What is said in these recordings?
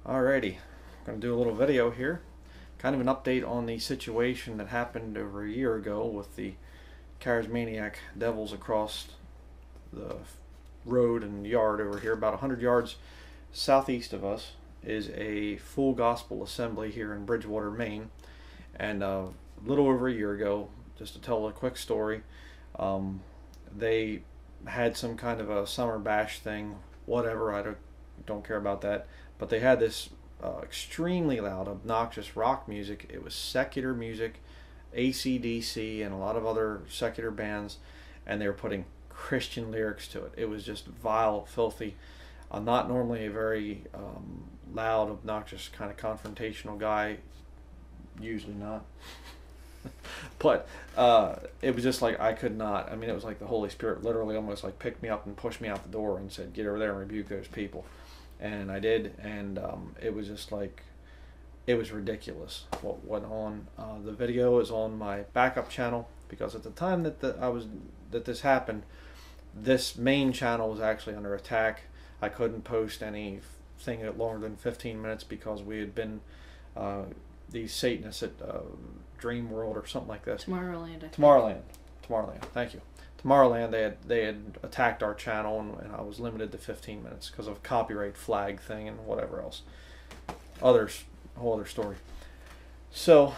Alrighty, I'm going to do a little video here. Kind of an update on the situation that happened over a year ago with the charismaniac devils across the road and yard over here. About 100 yards southeast of us is a Full Gospel Assembly here in Bridgewater, Maine. And a little over a year ago, just to tell a quick story, they had some kind of a summer bash thing, whatever, I don't care about that. But they had this extremely loud, obnoxious rock music. It was secular music, AC/DC, and a lot of other secular bands, and they were putting Christian lyrics to it. It was just vile, filthy. I'm not normally a very loud, obnoxious, kind of confrontational guy. Usually not. But it was just like I could not. I mean, it was like the Holy Spirit literally almost like picked me up and pushed me out the door and said, "Get over there and rebuke those people." And I did, and it was just like, it was ridiculous what went on. The video is on my backup channel because at the time that this happened, this main channel was actually under attack. I couldn't post anything longer than 15 minutes because we had been these Satanists at Dream World or something like this. Tomorrowland. Tomorrowland. Thank you. Tomorrowland, they had attacked our channel, and I was limited to 15 minutes because of copyright flag thing and whatever else. A whole other story. So,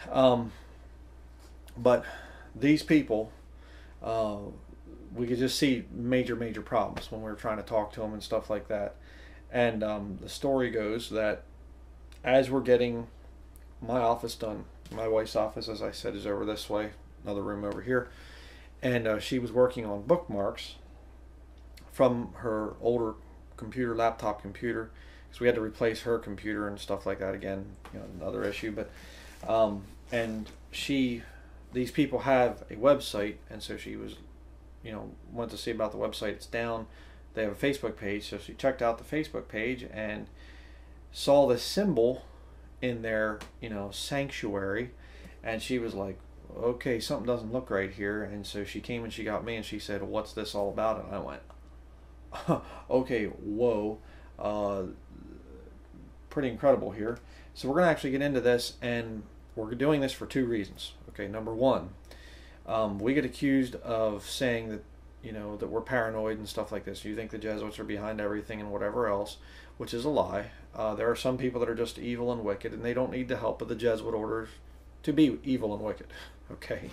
but these people, we could just see major problems when we were trying to talk to them and stuff like that. And the story goes that as we're getting my office done, my wife's office, as I said, is over this way, another room over here. And she was working on bookmarks from her older computer, laptop computer, because we had to replace her computer and stuff like that again, another issue. But and these people have a website, and so she was, went to see about the website. It's down. They have a Facebook page, so she checked out the Facebook page and saw this symbol in their, sanctuary, and she was like, okay, something doesn't look right here. And so she came and she got me and she said, "What's this all about?" And I went, okay, whoa, pretty incredible here. So we're going to actually get into this, and we're doing this for two reasons. Okay, number one, we get accused of saying that, that we're paranoid and stuff like this. You think the Jesuits are behind everything and whatever else, which is a lie. There are some people that are just evil and wicked, and they don't need the help of the Jesuit orders to be evil and wicked. Okay,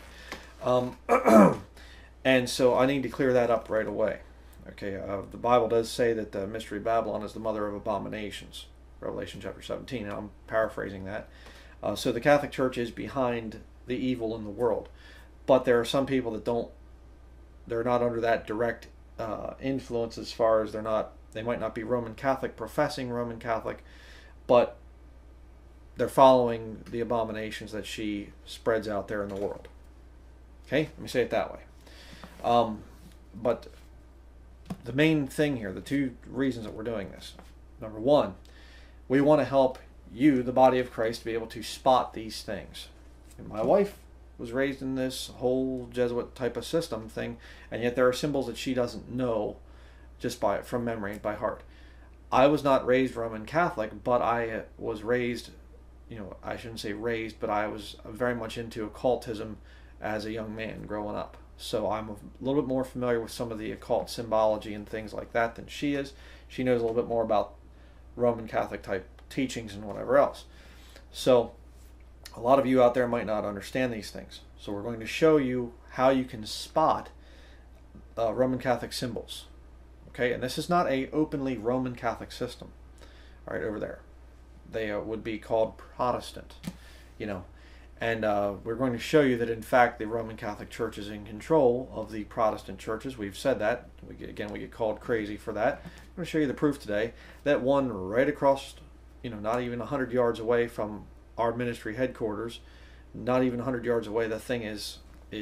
and so I need to clear that up right away. Okay, the Bible does say that the Mystery Babylon is the mother of abominations, Revelation chapter 17, and I'm paraphrasing that. So the Catholic Church is behind the evil in the world, but there are some people that they're not under that direct influence, as far as they might not be Roman Catholic, professing Roman Catholic, but they're following the abominations that she spreads out there in the world. Okay, let me say it that way. But the main thing here, the two reasons that we're doing this. Number one, we want to help you, the body of Christ, to be able to spot these things. And my wife was raised in this whole Jesuit type of system thing, and yet there are symbols that she doesn't know just from memory and by heart. I was not raised Roman Catholic, but I was raised, I shouldn't say raised, but I was very much into occultism as a young man growing up. So I'm a little bit more familiar with some of the occult symbology and things like that than she is. She knows a little bit more about Roman Catholic type teachings and whatever else. So a lot of you out there might not understand these things. So we're going to show you how you can spot Roman Catholic symbols. Okay, and this is not a openly Roman Catholic system. All right, over there. They would be called Protestant, and we're going to show you that in fact the Roman Catholic Church is in control of the Protestant churches. We've said that. We get called crazy for that. I'm going to show you the proof today. That one right across, not even 100 yards away from our ministry headquarters, not even 100 yards away, the thing is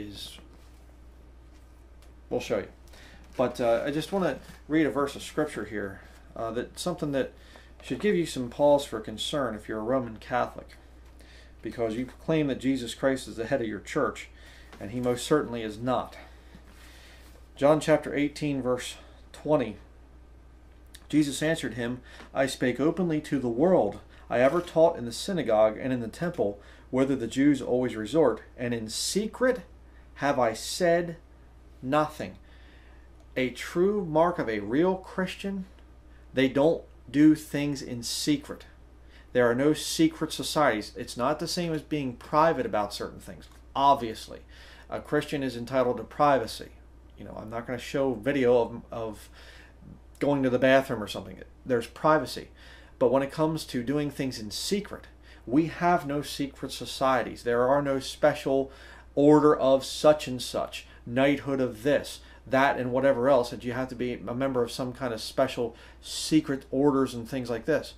we'll show you. But I just want to read a verse of scripture here, something that should give you some pause for concern if you're a Roman Catholic, because you claim that Jesus Christ is the head of your church, and he most certainly is not. John chapter 18, verse 20. Jesus answered him, I spake openly to the world. I ever taught in the synagogue and in the temple, whither the Jews always resort, and in secret have I said nothing. A true mark of a real Christian, they don't do things in secret. There are no secret societies. It's not the same as being private about certain things. Obviously, a Christian is entitled to privacy. I'm not going to show video of going to the bathroom or something. There's privacy. But when it comes to doing things in secret, we have no secret societies. There are no special order of such and such, knighthood of this, that, and whatever else, that you have to be a member of some kind of special secret orders and things like this.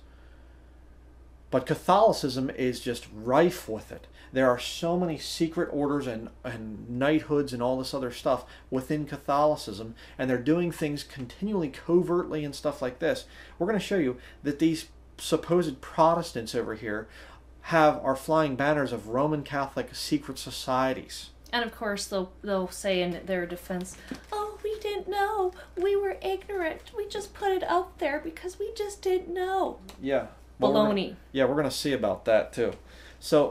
But Catholicism is just rife with it. There are so many secret orders and knighthoods and all this other stuff within Catholicism, and they're doing things continually covertly and stuff like this. We're going to show you that these supposed Protestants over here are flying banners of Roman Catholic secret societies. And of course, they'll say in their defense, "Oh, we didn't know. We were ignorant. We just put it out there because we just didn't know." Yeah. Baloney. We're going to see about that too. So,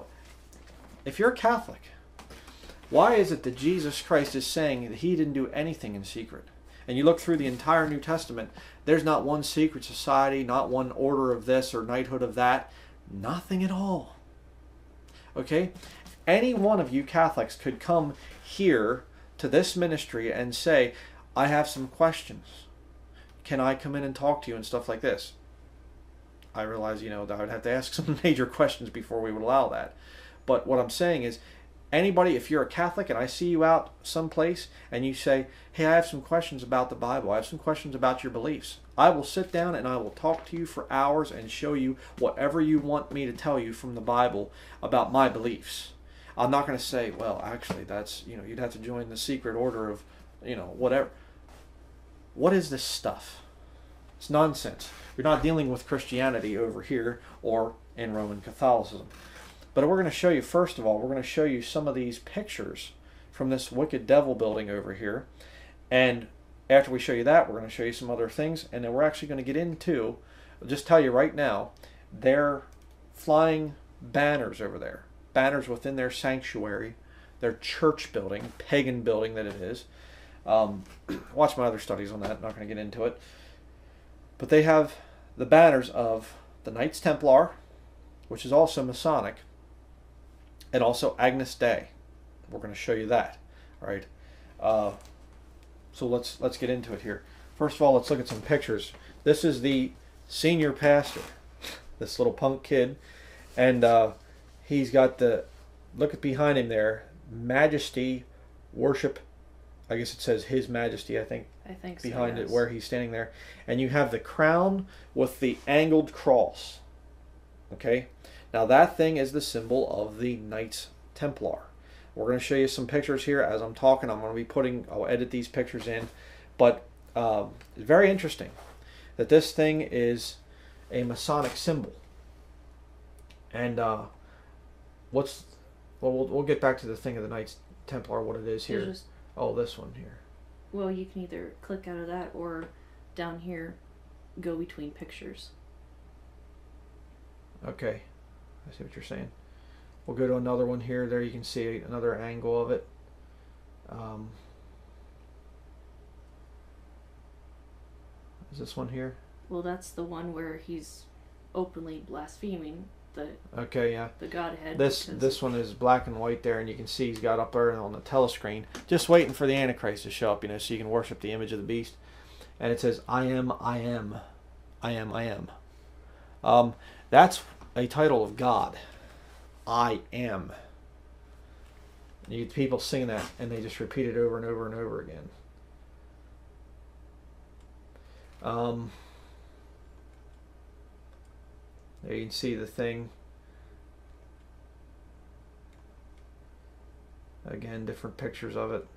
if you're a Catholic, why is it that Jesus Christ is saying that he didn't do anything in secret? And you look through the entire New Testament, there's not one secret society, not one order of this or knighthood of that. Nothing at all. Okay? Any one of you Catholics could come here to this ministry and say, I have some questions. Can I come in and talk to you and stuff like this? I realize, that I would have to ask some major questions before we would allow that. But what I'm saying is, anybody, if you're a Catholic and I see you out someplace and you say, hey, I have some questions about the Bible, I have some questions about your beliefs, I will sit down and I will talk to you for hours and show you whatever you want me to tell you from the Bible about my beliefs. I'm not going to say, well, actually, that's, you'd have to join the secret order of, whatever. What is this stuff? It's nonsense. You're not dealing with Christianity over here or in Roman Catholicism. But we're going to show you, first of all, we're going to show you some of these pictures from this wicked devil building over here. And after we show you that, we're going to show you some other things. And then we're actually going to get into, I'll just tell you right now, they're flying banners over there. Banners within their sanctuary, their church building, pagan building that it is. Watch my other studies on that. I'm not going to get into it. But they have the banners of the Knights Templar, which is also Masonic, and also Agnus Dei. We're going to show you that. All right. So let's get into it here. First of all, let's look at some pictures. This is the senior pastor, this little punk kid, and he's got look at behind him there, Majesty Worship. I guess it says His Majesty, I think so, behind it where he's standing there. And you have the crown with the angled cross. Okay? Now that thing is the symbol of the Knights Templar. We're going to show you some pictures here as I'm talking. I'll edit these pictures in. But it's very interesting that this thing is a Masonic symbol. And we'll get back to the thing of the Knights Templar, what it is here. Oh, this one here. Well, you can either click out of that or down here go between pictures. Okay. I see what you're saying. We'll go to another one here. There you can see another angle of it. Is this one here? Well, that's the one where he's openly blaspheming the Godhead. This one is black and white there, and you can see he's got up there on the telescreen, just waiting for the Antichrist to show up, so you can worship the image of the beast. And it says, I am, I am, I am, I am. That's a title of God. I am. You get people singing that, and they just repeat it over and over and over again. There you can see the thing. Again, different pictures of it.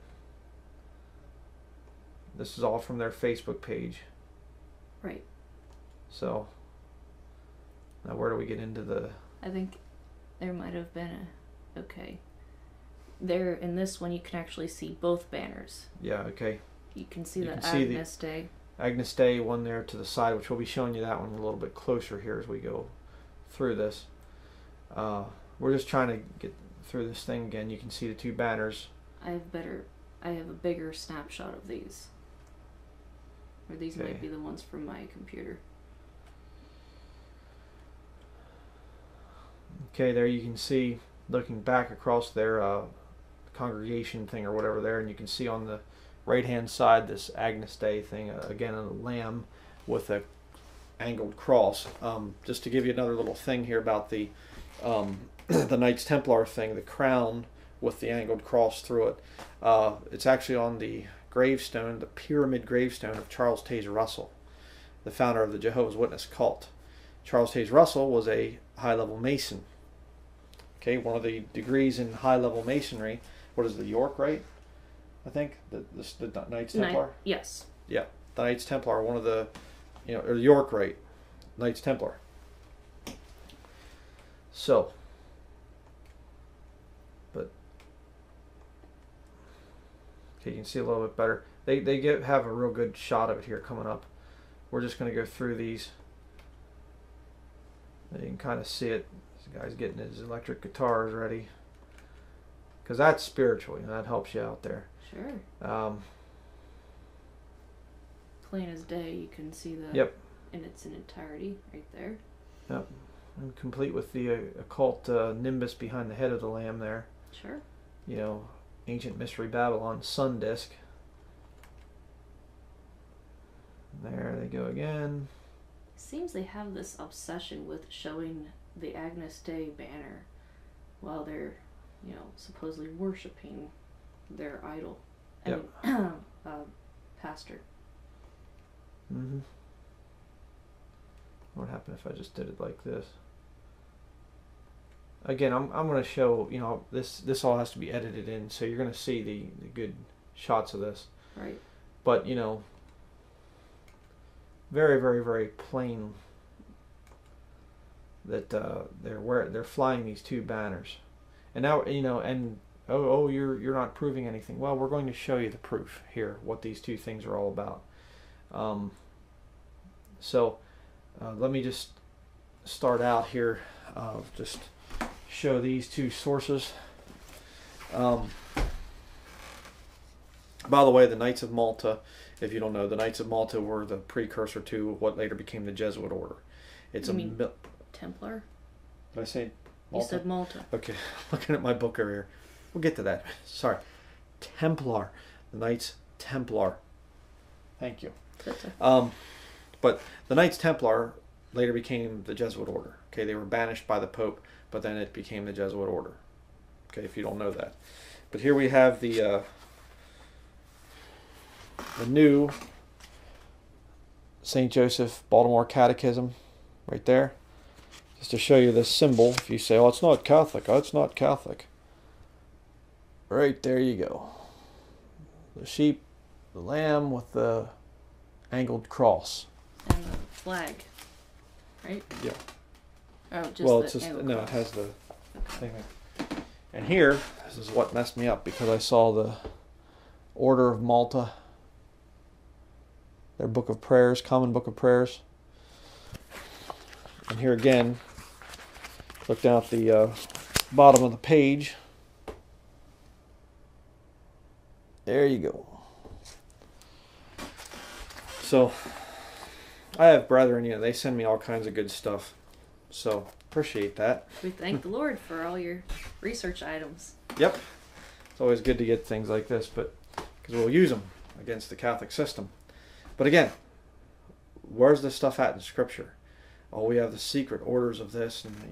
This is all from their Facebook page. Right. So, now where do we get into the... I think there might have been okay. There, in this one, you can actually see both banners. Yeah, okay. You can see the Agnus Dei. Agnus Dei one there to the side, which we'll be showing you that one a little bit closer here as we go through this. We're just trying to get through this thing again. You can see the two banners. I have a bigger snapshot of these. Or these Okay. might be the ones from my computer. Okay, there you can see, looking back across their congregation thing or whatever there, and you can see on the right hand side this Agnus Dei thing, again a lamb with a angled cross. Just to give you another little thing here about the the Knights Templar thing, the crown with the angled cross through it. It's actually on the gravestone, the pyramid gravestone of Charles Taze Russell, the founder of the Jehovah's Witness cult. Charles Taze Russell was a high-level Mason. Okay, one of the degrees in high-level Masonry. What is the York Rite? I think the Knights Templar. Yes. Yeah, the Knights Templar are one of the, or the York Rite, Knights Templar. So, but okay, you can see a little bit better. They have a real good shot of it here coming up. We're just going to go through these. You can kind of see it. This guy's getting his electric guitars ready, because that's spiritual. That helps you out there. Sure. Plain as day, you can see the. Yep. In its entirety, right there. Yep. And complete with the occult nimbus behind the head of the lamb there. Sure. Ancient Mystery Babylon sun disk. There they go again. Seems they have this obsession with showing the Agnus Dei banner while they're, supposedly worshiping their idol. Yep. Pastor. Mm-hmm. What would happen if I just did it like this? Again, I'm going to show, this all has to be edited in, so you're going to see the good shots of this. Right. But, very, very, very plain that they're flying these two banners. And now, you're not proving anything. Well, we're going to show you the proof here, what these two things are all about. Let me just start out here, just show these two sources. By the way, the Knights of Malta, if you don't know, the Knights of Malta were the precursor to what later became the Jesuit order. It's Templar? Did I say Malta? You said Malta. Okay, looking at my book over here. We'll get to that. Sorry. Templar. The Knights Templar. Thank you. But the Knights Templar later became the Jesuit order. Okay, they were banished by the Pope, but then it became the Jesuit order. Okay, if you don't know that. But here we have the new St. Joseph Baltimore Catechism right there. Just to show you this symbol. If you say, oh, it's not Catholic. Oh, it's not Catholic. Right there you go. The sheep, the lamb with the angled cross. And the flag, right? Yeah. Oh, just well, the it's just angled no. cross. It has the thing. And here, this is what messed me up because I saw the Order of Malta, their Book of Prayers, Common Book of Prayers. And here again, look down at the bottom of the page. There you go. So, I have brethren, they send me all kinds of good stuff. So, appreciate that. We thank the Lord for all your research items. Yep. It's always good to get things like this, but because we'll use them against the Catholic system. But again, where's this stuff at in Scripture? Oh, we have the secret orders of this, and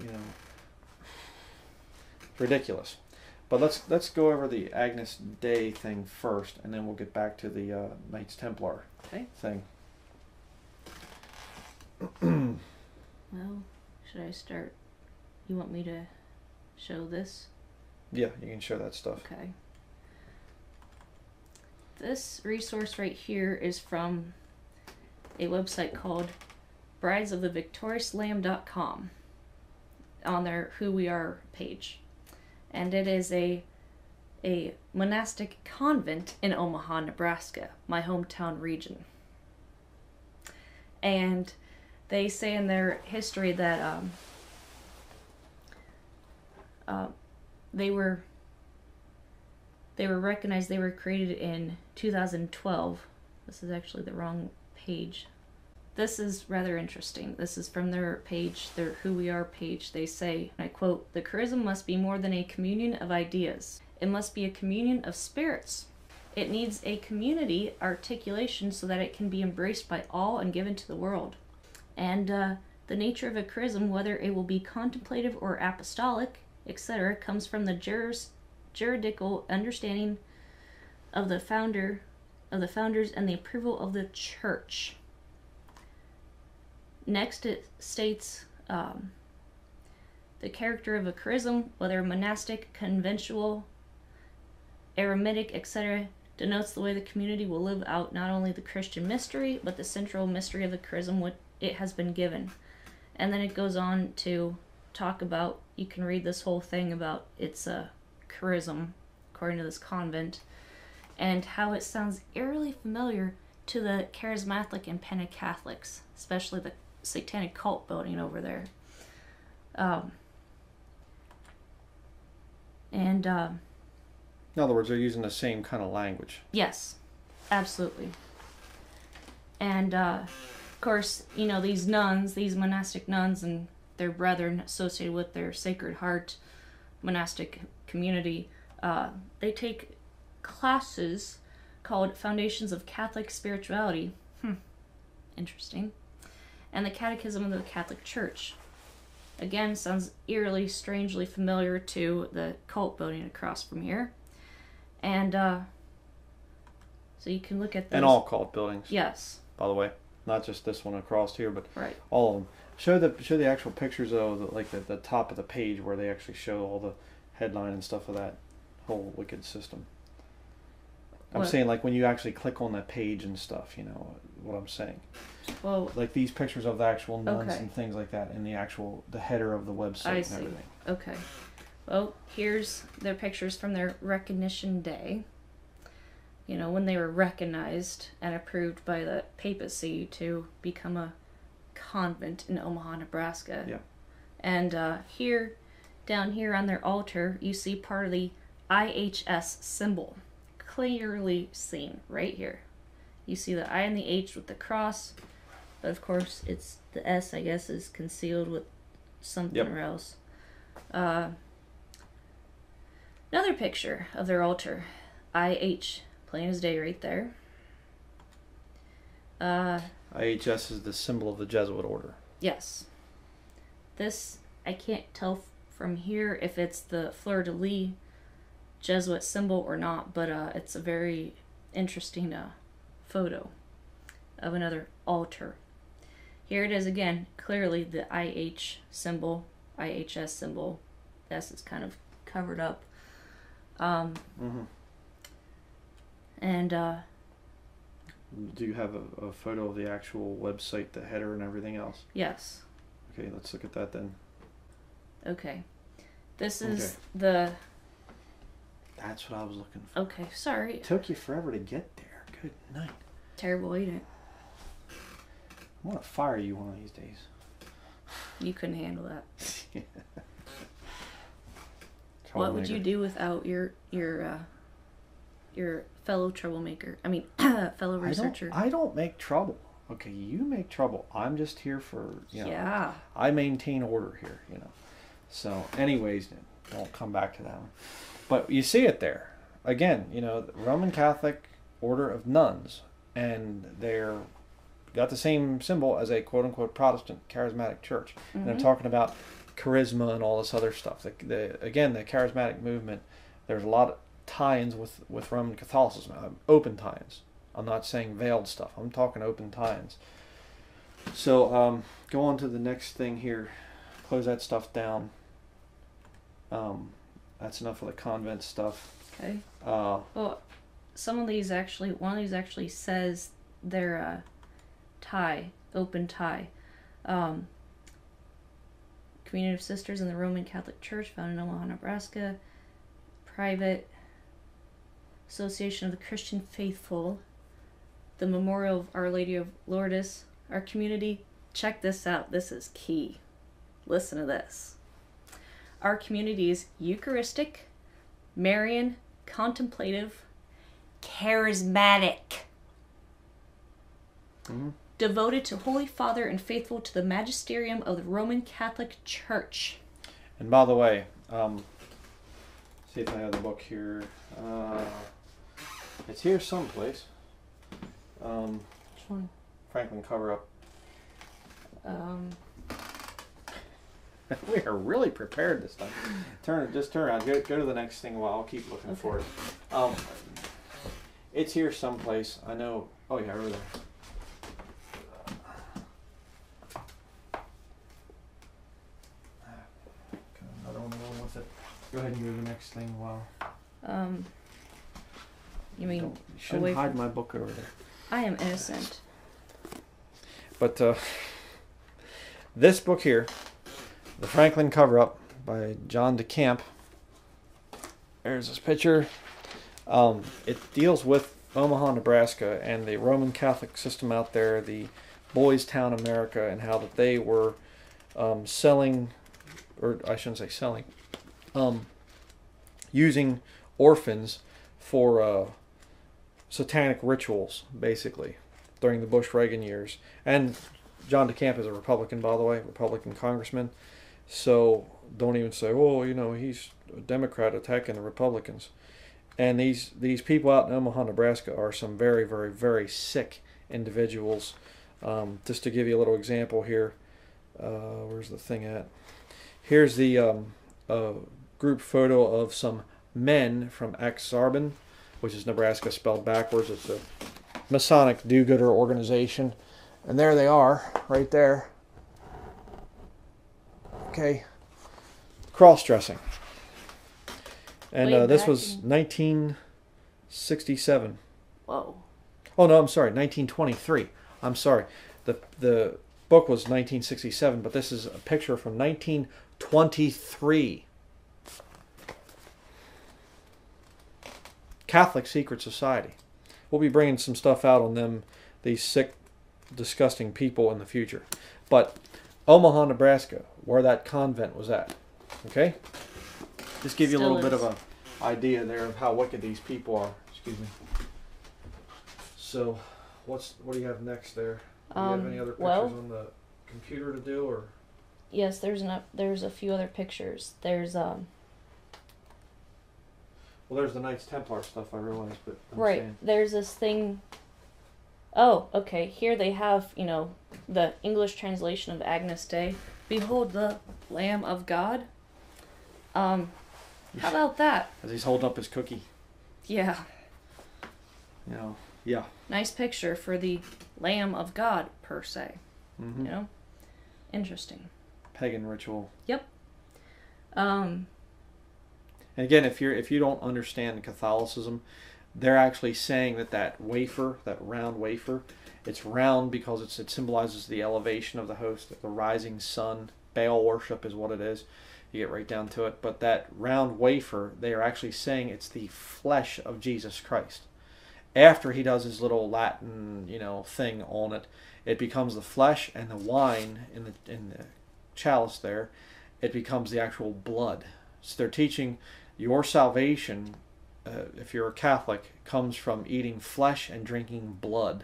ridiculous. But let's go over the Agnus Dei thing first, and then we'll get back to the Knights Templar thing. Well, should I start? You want me to show this? Yeah, you can show that stuff. Okay. This resource right here is from a website called bridesofthevictoriouslamb.com on their Who We Are page. And it is a monastic convent in Omaha, Nebraska, my hometown region. And they say in their history that they were recognized. They were created in 2012. This is actually the wrong page. This is rather interesting. This is from their page, their Who We Are page. They say, and I quote, "The charism must be more than a communion of ideas. It must be a communion of spirits. It needs a community articulation so that it can be embraced by all and given to the world. And the nature of a charism, whether it will be contemplative or apostolic, etc., comes from the juridical understanding of the founders and the approval of the church." Next, it states the character of a charism, whether monastic, conventual, eremitic, etc., denotes the way the community will live out not only the Christian mystery, but the central mystery of the charism what it has been given. And then it goes on to talk about, you can read this whole thing about its charism, according to this convent, and how it sounds eerily familiar to the charismatic and Pentacatholics, especially the satanic cult building over there. In other words, they're using the same kind of language. Yes, absolutely. And, of course, you know, these nuns, these monastic nuns and their brethren associated with their Sacred Heart monastic community, they take classes called Foundations of Catholic Spirituality. Interesting. And the Catechism of the Catholic Church. Again, sounds eerily, strangely familiar to the cult building across from here. And so you can look at those. And all cult buildings. Yes. By the way, not just this one across here, but right. All of them. Show the actual pictures of the top of the page where they actually show all the headline and stuff of that whole wicked system. I'm saying like when you actually click on that page and stuff, you know what I'm saying. Well, like these pictures of the actual nuns okay. and things like that, and the header of the website I and see. everything. Okay. Well, here's their pictures from their recognition day. You know, when they were recognized and approved by the papacy to become a convent in Omaha, Nebraska. Yeah. And here, down here on their altar, you see part of the IHS symbol. Clearly seen right here. You see the I and the H with the cross, but of course it's the S, I guess, is concealed with something else. Another picture of their altar. IH, plain as day right there. IHS is the symbol of the Jesuit order. Yes. This, I can't tell from here if it's the fleur-de-lis Jesuit symbol or not, but it's a very interesting photo of another altar. Here it is again, clearly the IH symbol, IHS symbol. S is kind of covered up. And do you have a photo of the actual website, the header and everything else? Yes. Okay, let's look at that then. Okay. This is the... That's what I was looking for. Okay, sorry. It took you forever to get there. Good night. Terrible, ain't it? I want to fire you one of these days. You couldn't handle that. What would you do without your fellow troublemaker? I mean, fellow researcher. I don't make trouble. Okay, you make trouble. I'm just here for, you know. Yeah. I maintain order here, you know. So, anyways, won't come back to that one. But you see it there. Again, you know, the Roman Catholic order of nuns, and they're got the same symbol as a quote-unquote Protestant charismatic church. And I'm talking about charisma and all this other stuff. Again, the charismatic movement, there's a lot of tie-ins with Roman Catholicism, open tie-ins. I'm not saying veiled stuff. I'm talking open tie-ins. So go on to the next thing here. Close that stuff down. That's enough of the convent stuff. Okay. Well, one of these actually says their tie, open tie. Community of Sisters in the Roman Catholic Church, founded in Omaha, Nebraska. Private Association of the Christian Faithful. The Memorial of Our Lady of Lourdes, Our community, check this out. This is key. Listen to this. Our community is Eucharistic, Marian, contemplative, charismatic, devoted to Holy Father and faithful to the magisterium of the Roman Catholic Church. And by the way, see if I have the book here. It's here someplace. Which one? Franklin Cover-Up. We are really prepared this time. Just turn around. Go to the next thing while I'll keep looking for it. It's here someplace. I know. Oh yeah, over there. Another one with it. Go ahead and go to the next thing while. You mean You shouldn't hide my book over there. I am innocent. But this book here, The Franklin Cover-Up by John DeCamp. There's this picture. It deals with Omaha, Nebraska, and the Roman Catholic system out there, the Boys Town America, and how that they were selling, or I shouldn't say selling, using orphans for satanic rituals, basically, during the Bush-Reagan years. And John DeCamp is a Republican, by the way, Republican congressman. So don't even say, oh, you know, he's a Democrat attacking the Republicans. And these people out in Omaha, Nebraska are some very, very, very sick individuals. Just to give you a little example here, where's the thing at? Here's the group photo of some men from Ak-Sar-Ben, which is Nebraska spelled backwards. It's a Masonic do-gooder organization. And there they are, right there. Okay. Cross-dressing. And this was 1967. Whoa. Oh, no, I'm sorry, 1923. I'm sorry. The book was 1967, but this is a picture from 1923. Catholic Secret Society. We'll be bringing some stuff out on them, these sick, disgusting people in the future. But Omaha, Nebraska, where that convent was at. Okay? Just give you a little bit of an idea there of how wicked these people are. Excuse me. So, what do you have next there? Do you have any other pictures on the computer to do, or? Yes, there's a few other pictures. There's Well, there's the Knights Templar stuff, I realize, but right. Saying. There's this thing. Oh, okay. Here they have, you know, the English translation of Agnus Dei. Behold the Lamb of God. How about that? As he's holding up his cookie. Yeah. You know, yeah. Nice picture for the Lamb of God, per se. Mm-hmm. You know? Interesting. Pagan ritual. Yep. And again, if you don't understand Catholicism, they're actually saying that wafer, that round wafer, it's round because it symbolizes the elevation of the host, the rising sun. Baal worship is what it is. You get right down to it. But that round wafer, they are actually saying it's the flesh of Jesus Christ. After he does his little Latin, thing on it, it becomes the flesh, and the wine in the chalice there, it becomes the actual blood. So they're teaching your salvation, if you're a Catholic, comes from eating flesh and drinking blood.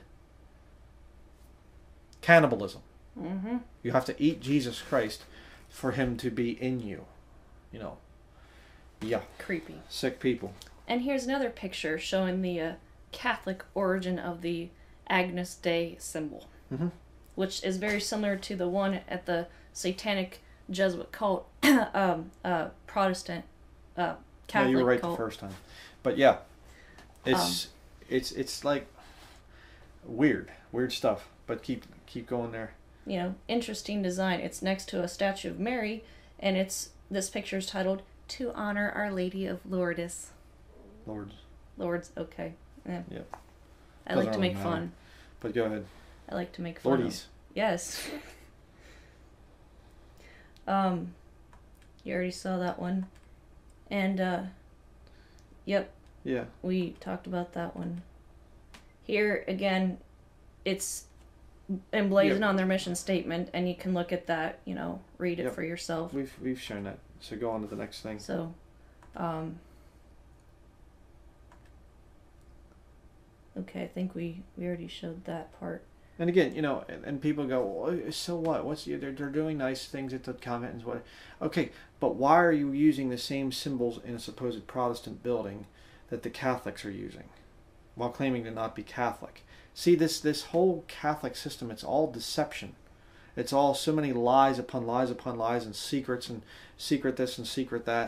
Cannibalism. Mm-hmm. You have to eat Jesus Christ for him to be in you. Yeah. Creepy. Sick people. And here's another picture showing the Catholic origin of the Agnus Dei symbol, mm-hmm. which is very similar to the one at the Satanic Jesuit cult, Protestant Catholic cult. Yeah, you were right the first time. But yeah, it's like weird stuff. But keep going there. Interesting design. It's next to a statue of Mary, and this picture is titled "To Honor Our Lady of Lourdes." Lourdes, okay. Yeah. Yep. I like to make fun. But go ahead. I like to make fun. Lourdes. Yes. You already saw that one. And, yep. Yeah. We talked about that one. Here, again, it's emblazoned Yep. on their mission statement, and you can look at that, read it Yep. for yourself. We've shown that. So go on to the next thing. So, okay, I think we already showed that part. And again, and people go, well, so what? They're doing nice things at the convent and what? Okay, but why are you using the same symbols in a supposed Protestant building that the Catholics are using, while claiming to not be Catholic? See, this whole Catholic system, it's all deception. It's all so many lies upon lies upon lies, and secrets and secret this and secret that.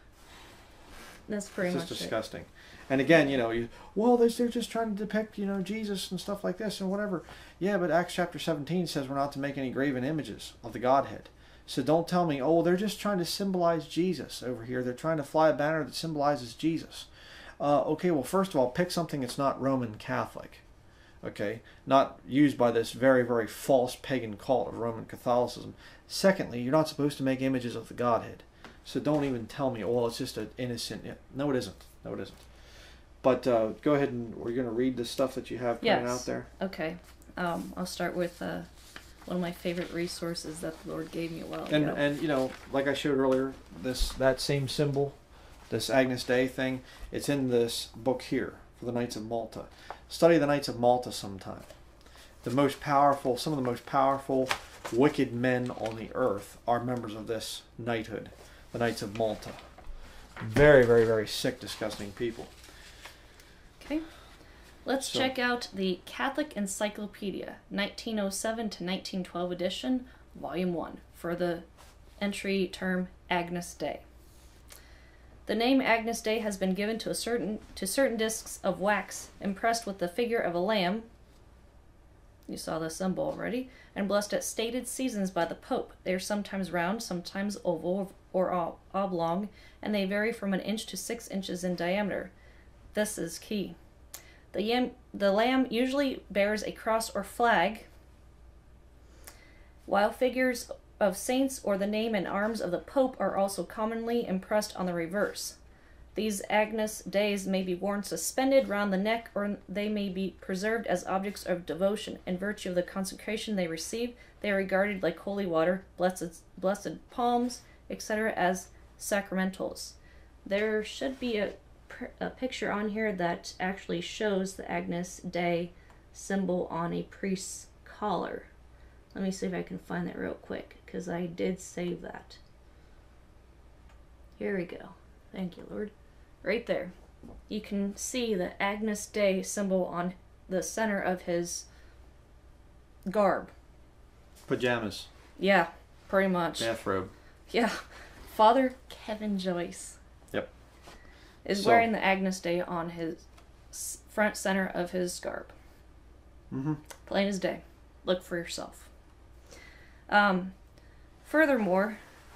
That's pretty It's much just disgusting. And again, they're just trying to depict, Jesus and stuff like this and whatever. Yeah, but Acts chapter 17 says we're not to make any graven images of the Godhead. So don't tell me, they're just trying to symbolize Jesus over here. They're trying to fly a banner that symbolizes Jesus. Okay, well, first of all, pick something that's not Roman Catholic. Okay, not used by this very, very false pagan cult of Roman Catholicism. Secondly, you're not supposed to make images of the Godhead. So don't even tell me, it's just an innocent. No, it isn't. No, it isn't. But go ahead, and we're going to read the stuff that you have printed out there. Okay. I'll start with one of my favorite resources that the Lord gave me a while ago. And like I showed earlier, that same symbol, this Agnus Dei thing, it's in this book here for the Knights of Malta. Study the Knights of Malta sometime. Some of the most powerful wicked men on the earth are members of this knighthood, the Knights of Malta. Very, very, very sick, disgusting people. Okay. Let's check out the Catholic Encyclopedia, 1907 to 1912 edition, Volume 1, for the entry term Agnus Dei. The name Agnus Dei has been given to certain discs of wax impressed with the figure of a lamb. You saw the symbol already, and blessed at stated seasons by the Pope. They are sometimes round, sometimes oval or oblong, and they vary from 1 inch to 6 inches in diameter. This is key. The lamb usually bears a cross or flag, while figures of saints or the name and arms of the Pope are also commonly impressed on the reverse. These Agnus Deis may be worn suspended round the neck, or they may be preserved as objects of devotion. In virtue of the consecration they receive, they are regarded like holy water, blessed palms, etc. as sacramentals. There should be a picture on here that actually shows the Agnus Dei symbol on a priest's collar. Let me see if I can find that real quick, because I did save that. Here we go. Thank you, Lord. Right there. You can see the Agnus Dei symbol on the center of his garb. Pajamas. Yeah, pretty much. Bathrobe. Yeah. Father Kevin Joyce. Yep. Is wearing the Agnus Dei on his front center of his garb. Mm-hmm. Plain as day. Look for yourself. Furthermore,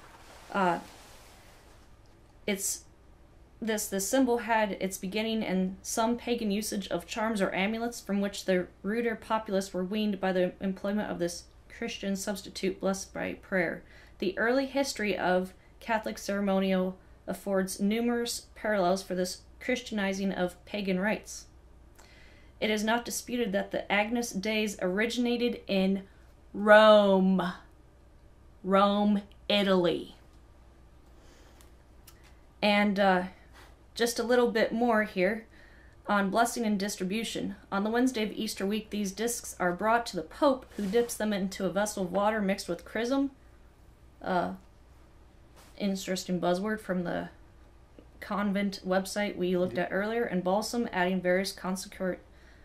the symbol had its beginning in some pagan usage of charms or amulets, from which the ruder populace were weaned by the employment of this Christian substitute blessed by prayer. The early history of Catholic ceremonial affords numerous parallels for this Christianizing of pagan rites. It is not disputed that the Agnus Deis originated in Rome, Italy. And just a little bit more here on blessing and distribution. On the Wednesday of Easter week, these discs are brought to the Pope, who dips them into a vessel of water mixed with chrism. Interesting buzzword from the convent website we looked at earlier, and balsam, adding various consecratory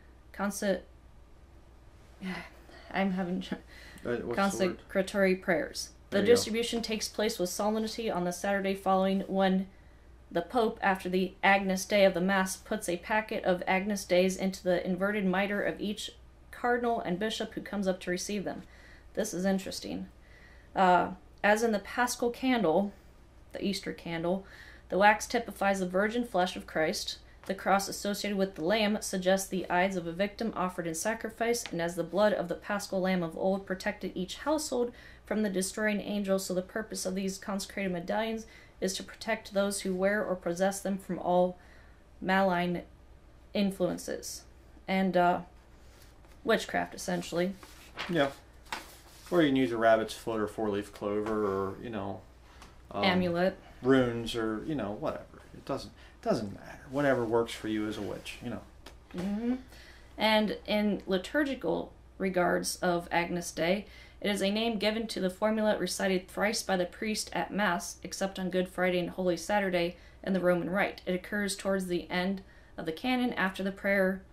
prayers. The distribution takes place with solemnity on the Saturday following, when the Pope, after the Agnus Dei of the Mass, puts a packet of Agnus Deis into the inverted mitre of each cardinal and bishop who comes up to receive them. This is interesting. As in the Paschal candle, the Easter candle, the wax typifies the virgin flesh of Christ. The cross associated with the lamb suggests the eyes of a victim offered in sacrifice, and as the blood of the Paschal lamb of old protected each household from the destroying angel, so the purpose of these consecrated medallions is to protect those who wear or possess them from all malign influences and witchcraft, essentially. Yeah. Or you can use a rabbit's foot or four-leaf clover, or Amulet. runes, or whatever. It doesn't matter. Whatever works for you as a witch. Mm-hmm. And in liturgical regards of Agnus Dei, it is a name given to the formula recited thrice by the priest at Mass, except on Good Friday and Holy Saturday in the Roman Rite. It occurs towards the end of the canon after the prayer,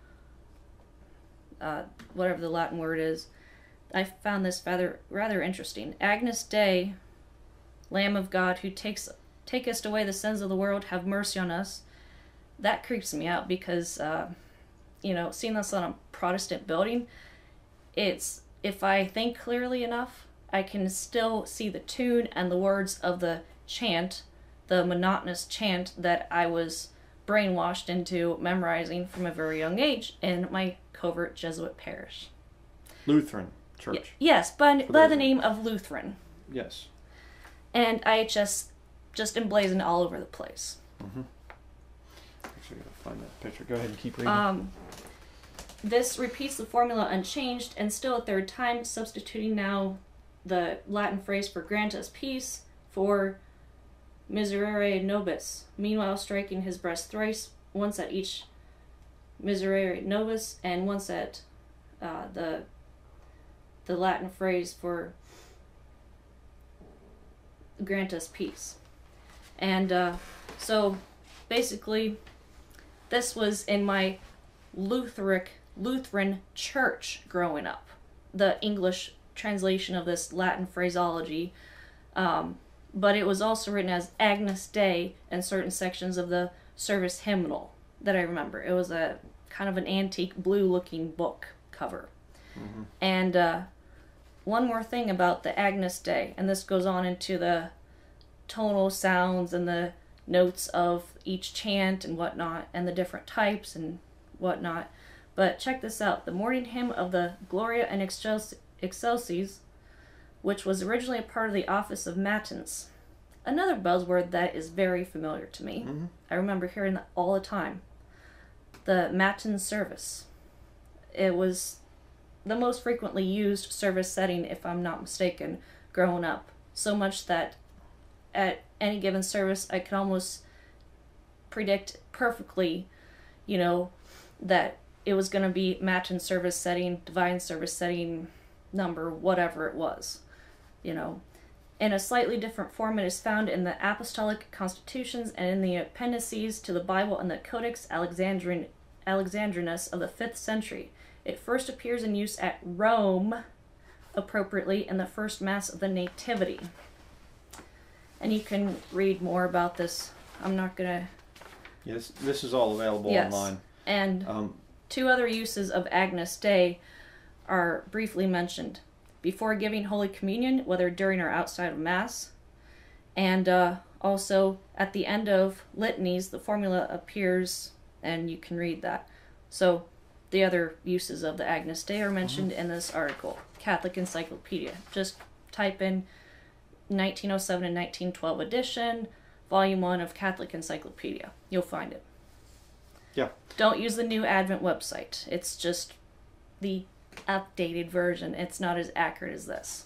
whatever the Latin word is. I found this rather interesting. Agnus Dei, Lamb of God, who takest away the sins of the world, have mercy on us. That creeps me out because, seeing this on a Protestant building, if I think clearly enough, I can still see the tune and the words of the chant, the monotonous chant that I was brainwashed into memorizing from a very young age in my covert Jesuit parish. Lutheran church. Yes, but by the name of Lutheran. Yes. And I just emblazoned all over the place. Mm-hmm. Actually, I gotta find that picture. Go ahead and keep reading. This repeats the formula unchanged, and still a third time, substituting now the Latin phrase for grant us peace for miserere nobis, meanwhile striking his breast thrice, once at each miserere nobis, and once at the Latin phrase for grant us peace. And so basically this was in my Lutheran church growing up, the English translation of this Latin phraseology, but it was also written as Agnus Dei in certain sections of the service hymnal that I remember. It was a kind of an antique blue looking book cover. Mm-hmm. And one more thing about the Agnus Dei, and this goes on into the tonal sounds and the notes of each chant and whatnot, and the different types and whatnot. But check this out. The morning hymn of the Gloria and Excelsis, which was originally a part of the office of Matins. Another buzzword that is very familiar to me. Mm-hmm. I remember hearing that all the time. The Matins service. It was the most frequently used service setting, if I'm not mistaken, growing up. So much that at any given service, I could almost predict perfectly, that it was going to be Matin service setting, divine service setting, number, whatever it was, In a slightly different form, it is found in the Apostolic Constitutions and in the appendices to the Bible and the Codex Alexandrinus of the 5th century. It first appears in use at Rome, appropriately, in the first Mass of the Nativity. And you can read more about this. I'm not going to... Yes, this is all available online. And two other uses of Agnus Dei are briefly mentioned. Before giving Holy Communion, whether during or outside of Mass. And also, at the end of litanies, the formula appears, and you can read that. So, the other uses of the Agnus Dei are mentioned in this article, Catholic Encyclopedia. Just type in 1907 and 1912 edition, Volume 1 of Catholic Encyclopedia. You'll find it. Yeah. Don't use the new Advent website. It's just the updated version. It's not as accurate as this.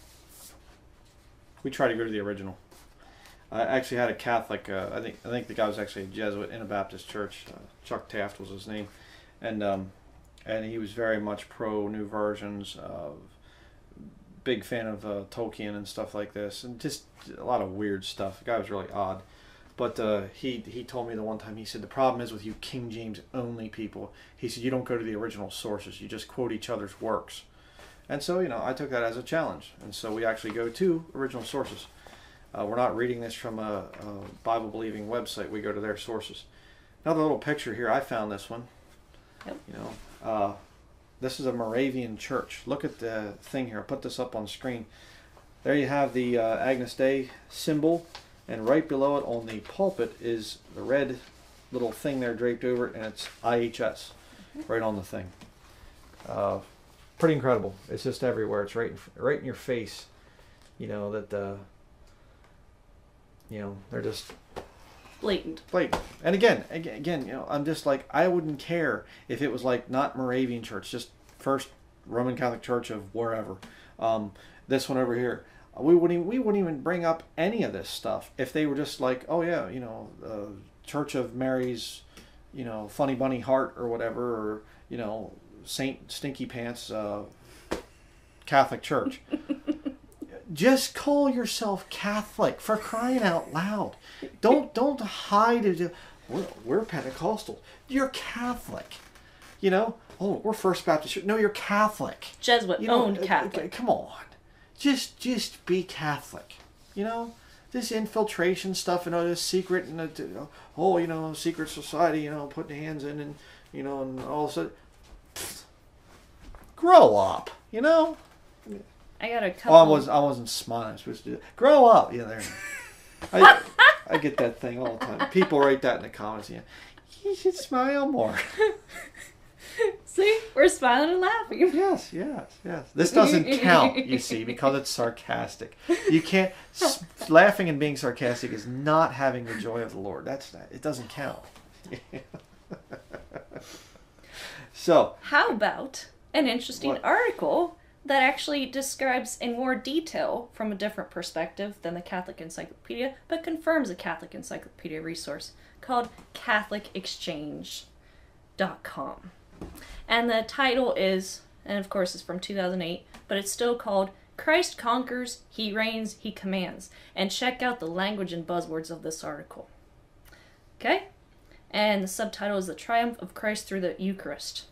We try to go to the original. I actually had a Catholic, I think the guy was actually a Jesuit in a Baptist church. Chuck Taft was his name. And he was very much pro new versions, big fan of Tolkien and stuff like this, and just a lot of weird stuff. The guy was really odd. But he told me the one time, he said, the problem is with you King James only people. He said, you don't go to the original sources. You just quote each other's works. And so, I took that as a challenge. And so we actually go to original sources. We're not reading this from a Bible-believing website. We go to their sources. Another little picture here. I found this one. Yep. This is a Moravian church. Look at the thing here. I'll put this up on screen. There you have the Agnus Dei symbol. And right below it on the pulpit is the red little thing there draped over it, and it's IHS right on the thing. Pretty incredible. It's just everywhere. It's right in your face. That they're just blatant. And again, I'm just like, I wouldn't care if it was like not Moravian church, just First Roman Catholic Church of wherever. This one over here. We wouldn't even bring up any of this stuff if they were just like, oh yeah, Church of Mary's, Funny Bunny Heart or whatever, or Saint Stinky Pants Catholic Church. Just call yourself Catholic, for crying out loud. Don't hide it. We're Pentecostal. You're Catholic. Oh, we're First Baptist. No, you're Catholic. Jesuit owned Catholic. Come on. Just be Catholic. This infiltration stuff and all this secret and secret society, putting hands in and and all of a sudden, grow up. I got a couple. Oh, I wasn't smiling. I was supposed to do that. Grow up. Yeah, there. I get that thing all the time. People write that in the comments. Yeah, you should smile more. See, we're smiling and laughing. Yes. This doesn't count, you see, because it's sarcastic. You can't. Laughing and being sarcastic is not having the joy of the Lord. It doesn't count. So, how about an interesting article that actually describes in more detail from a different perspective than the Catholic Encyclopedia, but confirms a Catholic Encyclopedia resource called CatholicExchange.com. And the title is, and of course it's from 2008, but it's still called Christ Conquers, He Reigns, He Commands. And check out the language and buzzwords of this article. Okay? And the subtitle is The Triumph of Christ Through the Eucharist.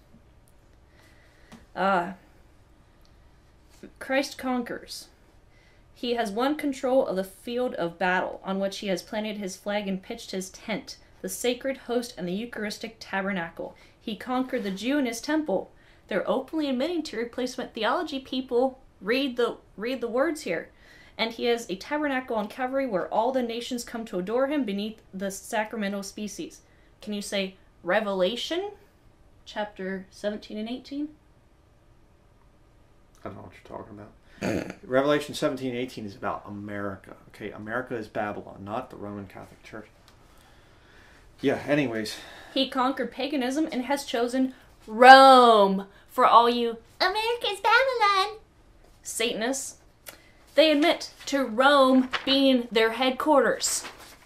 Christ conquers. He has won control of the field of battle on which he has planted his flag and pitched his tent, the sacred host and the Eucharistic tabernacle. He conquered the Jew in his temple. They're openly admitting to replacement theology, people. Read the words here. And he has a tabernacle on Calvary where all the nations come to adore him beneath the sacramental species. Can you say Revelation? Chapter 17 and 18? I don't know what you're talking about. Revelation 17 and 18 is about America. Okay, America is Babylon, not the Roman Catholic Church. Yeah, anyways. He conquered paganism and has chosen Rome for all you America's Babylon Satanists. They admit to Rome being their headquarters,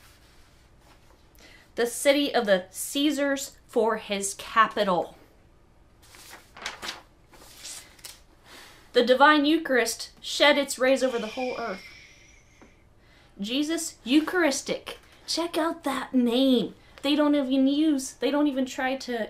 the city of the Caesars for his capital. The divine Eucharist shed its rays over the whole earth. Jesus Eucharistic. Check out that name. They don't even try to,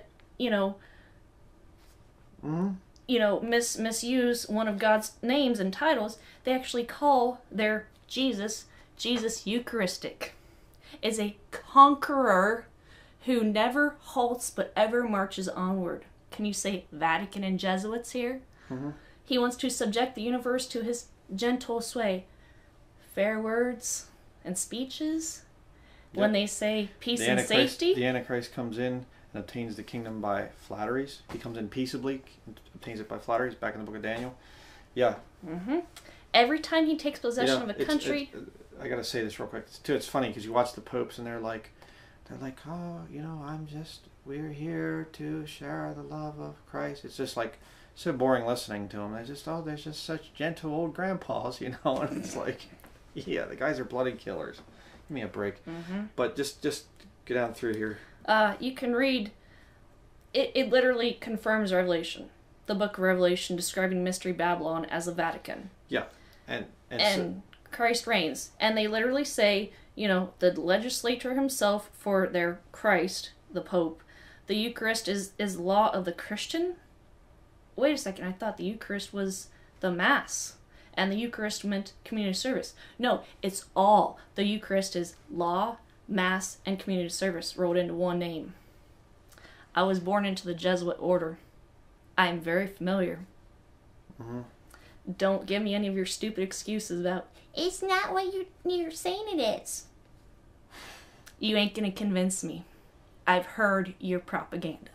misuse one of God's names and titles. They actually call their Jesus Eucharistic. Is a conqueror who never halts but ever marches onward. Can you say Vatican and Jesuits here? Mm-hmm. He wants to subject the universe to his gentle sway. Fair words and speeches. Yep. When they say peace and safety. The Antichrist comes in and obtains the kingdom by flatteries. He comes in peaceably, obtains it by flatteries, back in the book of Daniel. Yeah. Mm-hmm. Every time he takes possession of a country. I got to say this real quick. It's funny because you watch the popes and they're like, oh, we're here to share the love of Christ. It's just like, so boring listening to them. They're just such gentle old grandpas, and it's like, yeah, the guys are bloody killers. Give me a break. Mm-hmm. But just get down through here. You can read, it literally confirms Revelation. The book of Revelation describing Mystery Babylon as the Vatican. Yeah. And Christ reigns. And they literally say, the legislator himself for their Christ, the Pope, the Eucharist is law of the Christian. Wait a second, I thought the Eucharist was the Mass, and the Eucharist meant community service. No, it's all. The Eucharist is law, Mass, and community service rolled into one name. I was born into the Jesuit order. I am very familiar. Mm-hmm. Don't give me any of your stupid excuses about, it's not what you're saying it is. You ain't gonna convince me. I've heard your propaganda.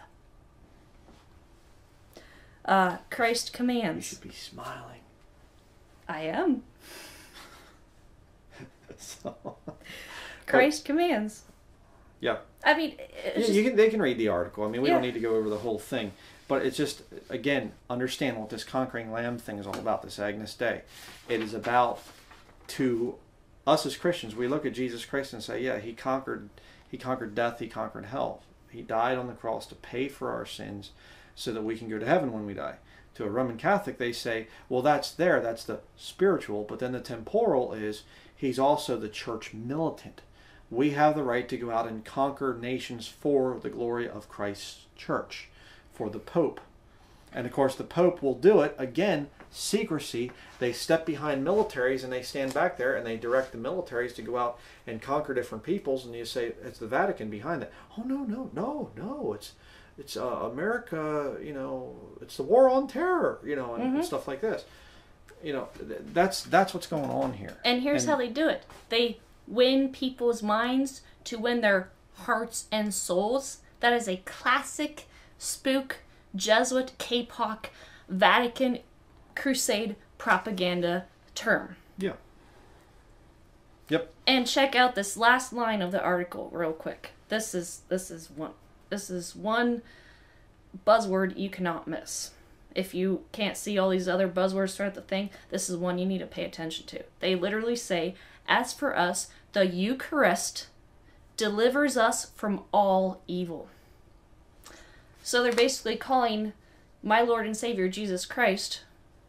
Christ commands. You should be smiling. I am. Christ commands. Yeah. I mean, it's just, They can read the article. I mean, we Yeah. don't need to go over the whole thing. But it's just, again, understand what this conquering lamb thing is all about, this Agnus Dei. It is about, to us as Christians, we look at Jesus Christ and say, yeah, he conquered death, he conquered hell. He died on the cross to pay for our sins so that we can go to heaven when we die. To a Roman Catholic, they say, well, that's the spiritual, but then the temporal is he's also the church militant. We have the right to go out and conquer nations for the glory of Christ's church, for the Pope. And of course, the Pope will do it, again, secrecy. They step behind militaries and they stand back there and they direct the militaries to go out and conquer different peoples. And you say, it's the Vatican behind that. Oh, no. It's America, it's the war on terror, and stuff like this. That's what's going on here. and here's how they do it. They win people's minds to win their hearts and souls. That is a classic spook, Jesuit, K-pop, Vatican crusade propaganda term. Yeah. Yep. And check out this last line of the article real quick. This is one buzzword you cannot miss. If you can't see all these other buzzwords throughout the thing, this is one you need to pay attention to. They literally say, as for us, the Eucharist delivers us from all evil. So they're basically calling my Lord and Savior, Jesus Christ,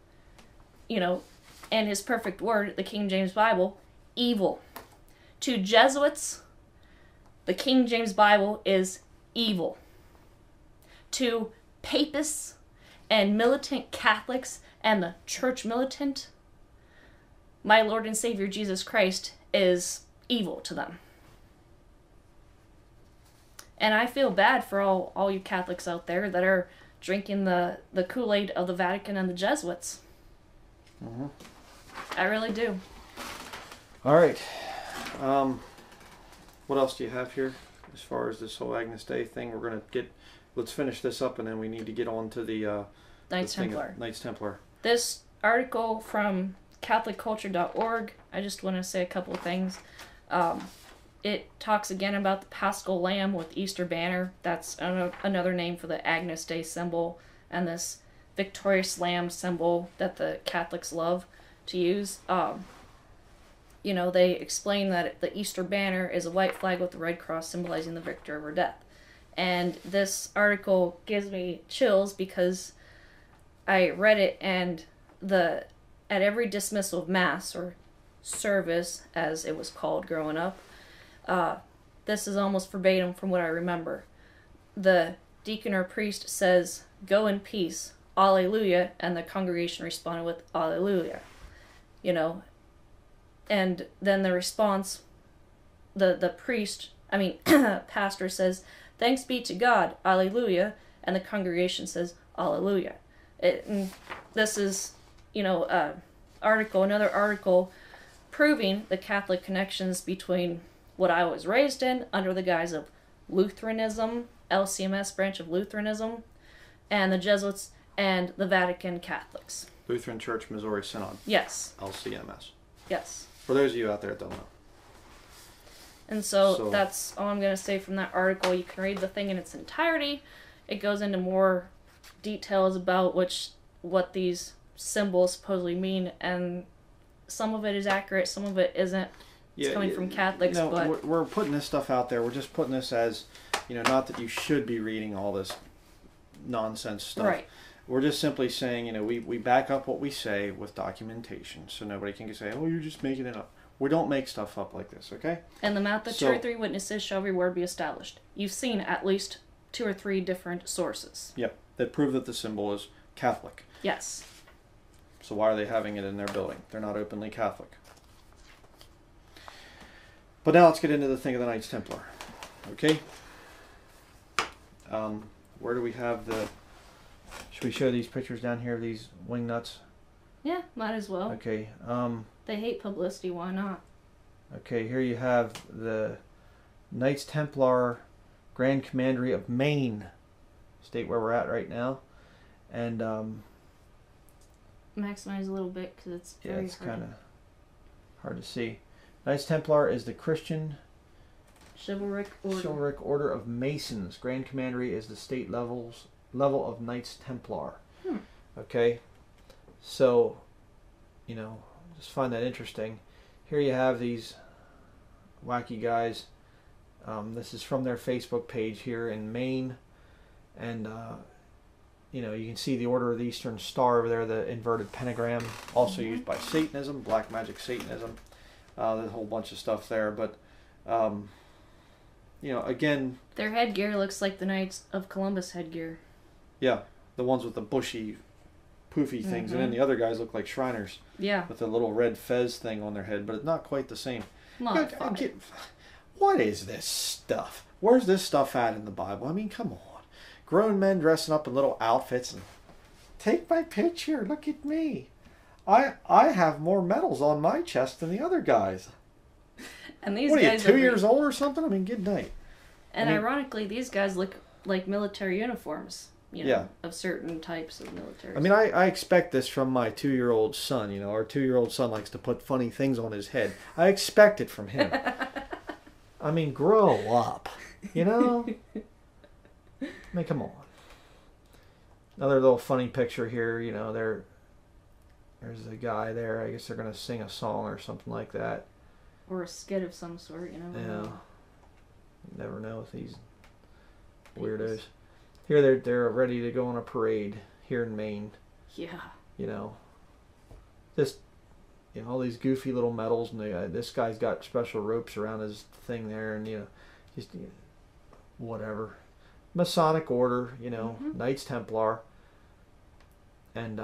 and his perfect word, the King James Bible, evil. To Jesuits, the King James Bible is evil. To papists and militant Catholics and the church militant, my Lord and Savior Jesus Christ is evil to them. And I feel bad for all you Catholics out there that are drinking the Kool-Aid of the Vatican and the Jesuits. Mm-hmm. I really do. All right. What else do you have here as far as this whole Agnus Dei thing? Let's finish this up, and then we need to get on to the Knights Templar. Knights Templar. This article from CatholicCulture.org, I just want to say a couple of things. It talks again about the Paschal Lamb with Easter banner. That's another name for the Agnus Dei symbol and this victorious lamb symbol that the Catholics love to use. They explain that the Easter banner is a white flag with the red cross symbolizing the victor over death. And this article gives me chills because I read it, and at every dismissal of Mass, or service as it was called growing up, this is almost verbatim from what I remember. The deacon or priest says, "Go in peace, Alleluia," and the congregation responded with Alleluia. And then the response, the pastor says, "Thanks be to God, Alleluia," and the congregation says Alleluia. This is, another article proving the Catholic connections between what I was raised in under the guise of Lutheranism, LCMS branch of Lutheranism, and the Jesuits and the Vatican Catholics. Lutheran Church Missouri Synod. Yes. LCMS. Yes. For those of you out there that don't know. And so that's all I'm going to say from that article. You can read the thing in its entirety. It goes into more details about what these symbols supposedly mean, and some of it is accurate, some of it isn't. It's coming from Catholics, but we're putting this stuff out there. We're just putting this as, not that you should be reading all this nonsense stuff. Right. We're just simply saying, we back up what we say with documentation, so nobody can say, "Oh, you're just making it up." We don't make stuff up like this, okay? And the mouth of two or three witnesses shall every word be established. You've seen at least 2 or 3 different sources. Yep, that prove that the symbol is Catholic. Yes. So why are they having it in their building? They're not openly Catholic. But now let's get into the thing of the Knights Templar. Okay? Where do we have the... Should we show these pictures down here of these wing nuts? Yeah, might as well. Okay. They hate publicity, why not? Okay, here you have the Knights Templar Grand Commandery of Maine. State where we're at right now. And... maximize a little bit because it's kind of hard to see. Knights Templar is the Christian Chivalric Order. Chivalric Order of Masons. Grand Commandery is the state level of Knights Templar. Okay, so, you know, just find that interesting. Here you have these wacky guys. This is from their Facebook page here in Maine, and you know, you can see the Order of the Eastern Star over there, the inverted pentagram, also used by Satanism, black magic Satanism. There's a whole bunch of stuff there, but you know, again, their headgear looks like the Knights of Columbus headgear. Yeah, the ones with the bushy, poofy things, and then the other guys look like Shriners. Yeah. With a little red fez thing on their head, but it's not quite the same. Modified. What is this stuff? Where's this stuff at in the Bible? I mean, come on. Grown men dressing up in little outfits and take my picture. Look at me. I have more medals on my chest than the other guys. And these what guys are you, 2 years old or something? I mean, good night. And ironically, these guys look like military uniforms. You know, of certain types of military. I mean, I expect this from my 2-year-old son. You know, our 2-year-old son likes to put funny things on his head. I expect it from him. I mean, grow up. You know? I mean, come on. Another little funny picture here. You know, there's a guy there. I guess they're going to sing a song or something like that. Or a skit of some sort, you know? Yeah. You never know with these weirdos. Here they're ready to go on a parade here in Maine. Yeah. You know, just, you know, all these goofy little medals, and this guy's got special ropes around his thing there, and, you know, just whatever. Masonic Order, you know, Knights Templar. And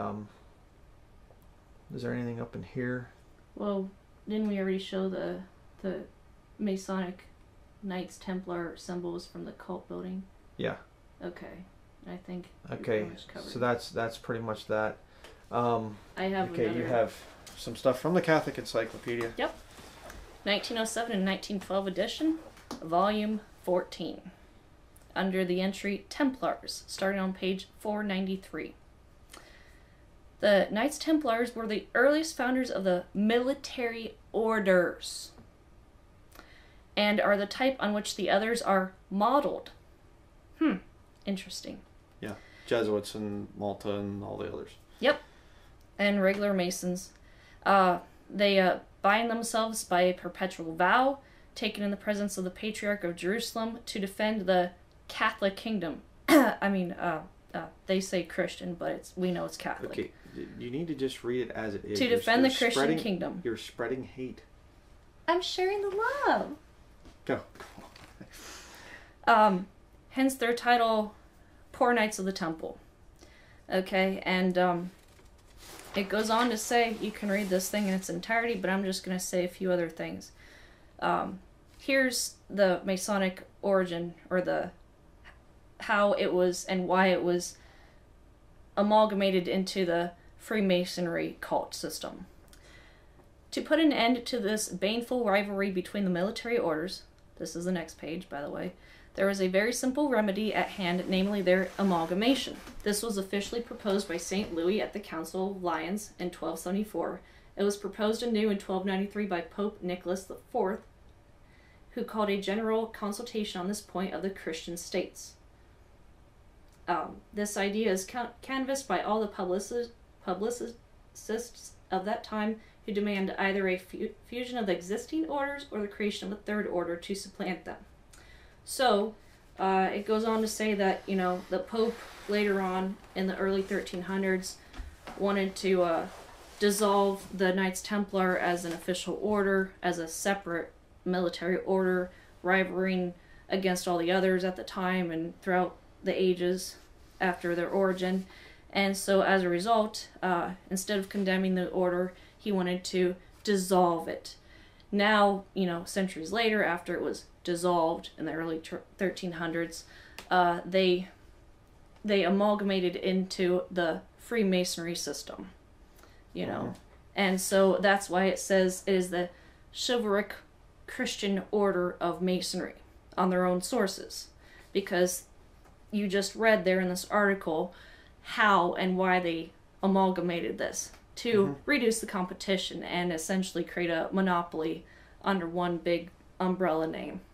is there anything up in here? Well, didn't we already show the Masonic Knights Templar symbols from the cult building? Yeah. Okay, I think. Okay, so that's pretty much that. I have. Okay, you have some stuff from the Catholic Encyclopedia. Yep. 1907 and 1912 edition, volume 14, under the entry Templars, starting on page 493. The Knights Templars were the earliest founders of the military orders, and are the type on which the others are modeled. Interesting. Yeah, Jesuits in Malta and all the others. Yep, and regular Masons. They bind themselves by a perpetual vow, taken in the presence of the Patriarch of Jerusalem, to defend the Catholic kingdom. I mean, they say Christian, but we know it's Catholic. Okay, you need to just read it as it is. To defend the Christian kingdom. You're spreading hate. I'm sharing the love. Go. Hence their title, Poor Knights of the Temple. Okay, and it goes on to say, you can read this thing in its entirety, but I'm just going to say a few other things. Here's the Masonic origin, or how it was and why it was amalgamated into the Freemasonry cult system. To put an end to this baneful rivalry between the military orders, this is the next page, by the way, there was a very simple remedy at hand, namely their amalgamation. This was officially proposed by St. Louis at the Council of Lyons in 1274. It was proposed anew in 1293 by Pope Nicholas IV, who called a general consultation on this point of the Christian states. This idea is canvassed by all the publicists of that time, who demand either a fusion of the existing orders or the creation of a third order to supplant them. So, it goes on to say that, you know, the Pope later on in the early 1300s wanted to dissolve the Knights Templar as an official order, as a separate military order, rivaling against all the others at the time and throughout the ages after their origin. And so as a result, instead of condemning the order, he wanted to dissolve it. Now, you know, centuries later, after it was dissolved in the early 1300s, they amalgamated into the Freemasonry system, you know. And so that's why it says it is the chivalric Christian order of Masonry on their own sources, because you just read there in this article how and why they amalgamated this to reduce the competition and essentially create a monopoly under one big umbrella name.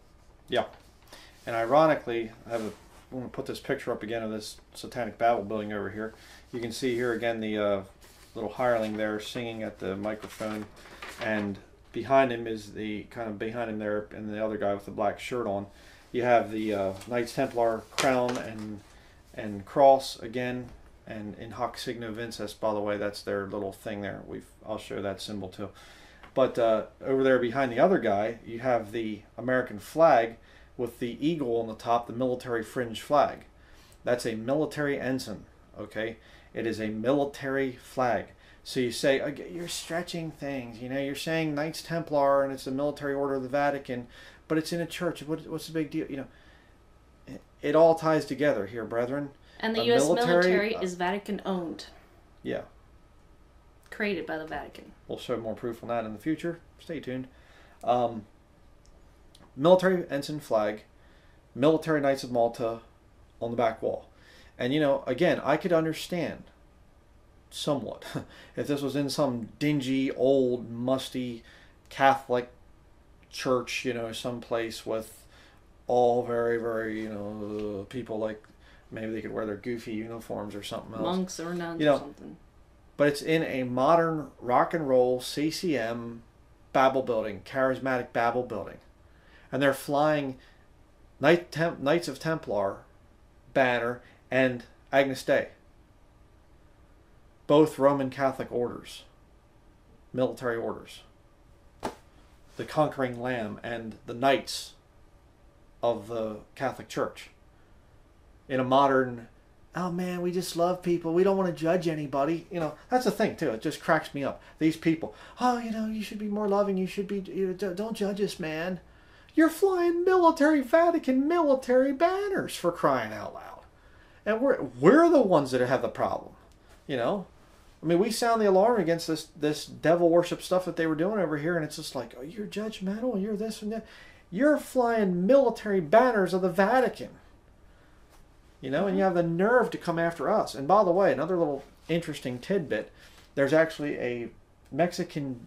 Yeah. And ironically, I'm going to put this picture up again of this Satanic Babel building over here. You can see here again the little hireling there singing at the microphone, and behind him is the kind of behind him there, and the other guy with the black shirt on. You have the Knights Templar crown and cross again, and in hoc signo vinces. By the way, that's their little thing there. I'll show that symbol too. But over there behind the other guy, you have the American flag with the eagle on the top, the military fringe flag. That's a military ensign, okay? It is a military flag. So you say, you're stretching things, you know, you're saying Knights Templar and it's a military order of the Vatican, but it's in a church. What's the big deal? You know, it all ties together here, brethren. And the U.S. military is Vatican owned. Yeah. Created by the Vatican. We'll show more proof on that in the future. Stay tuned. Military ensign flag, military Knights of Malta on the back wall. And, you know, again, I could understand somewhat if this was in some dingy, old, musty Catholic church, you know, someplace with all very, very, you know, people like maybe they could wear their goofy uniforms or something else. Monks or nuns, you know, or something. But it's in a modern rock and roll CCM Babel building, charismatic Babel building. And they're flying Knights of Templar banner and Agnus Dei. Both Roman Catholic orders, military orders. The conquering lamb and the knights of the Catholic Church. In a modern, oh man, we just love people. We don't want to judge anybody. You know, that's the thing too. It just cracks me up. These people, oh, you know, you should be more loving. You should be, you know, don't judge us, man. You're flying Vatican military banners, for crying out loud. And we're the ones that have the problem. You know? I mean, we sound the alarm against this devil worship stuff that they were doing over here, and it's just like, oh, you're judgmental, you're this and that. You're flying military banners of the Vatican. You know, and you have the nerve to come after us. And by the way, another little interesting tidbit, there's actually a Mexican